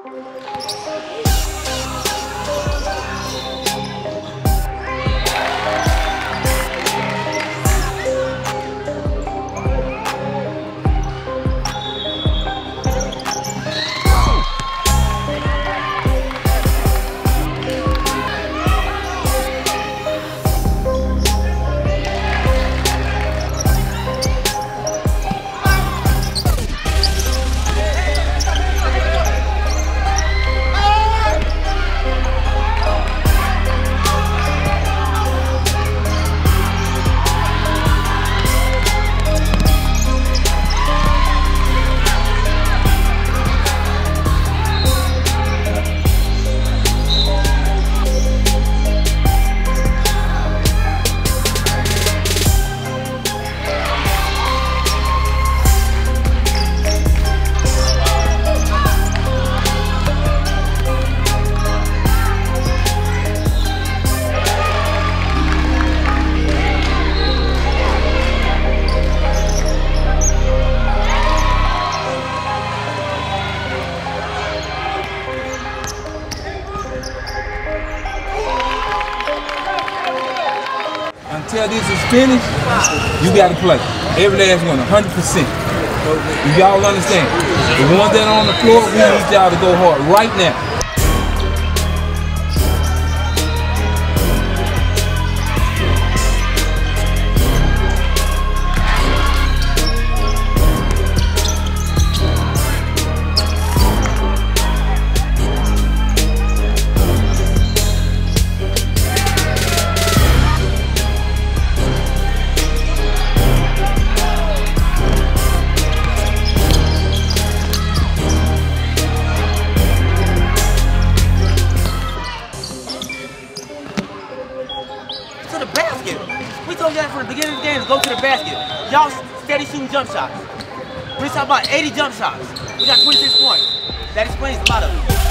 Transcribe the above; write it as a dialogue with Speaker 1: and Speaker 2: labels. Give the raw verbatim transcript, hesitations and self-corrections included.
Speaker 1: Until this is finished, you got to play. Every last one, one hundred percent. Y'all understand? The ones that are on the floor, we need y'all to go hard right now.
Speaker 2: To the basket. We told y'all from the beginning of the game to go to the basket. Y'all steady shooting jump shots. We're talking about eighty jump shots. We got twenty-six points. That explains a lot of it.